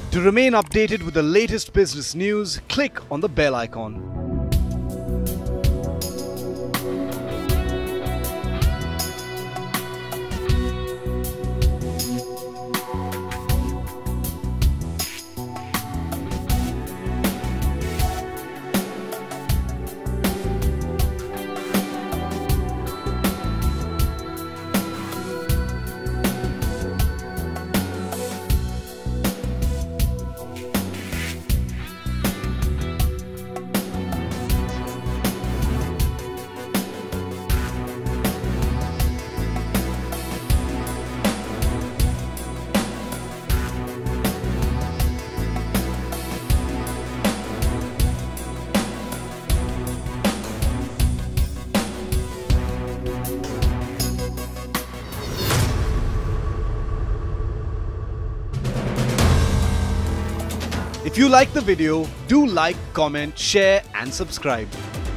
To remain updated with the latest business news, click on the bell icon. If you like the video, do like, comment, share and subscribe.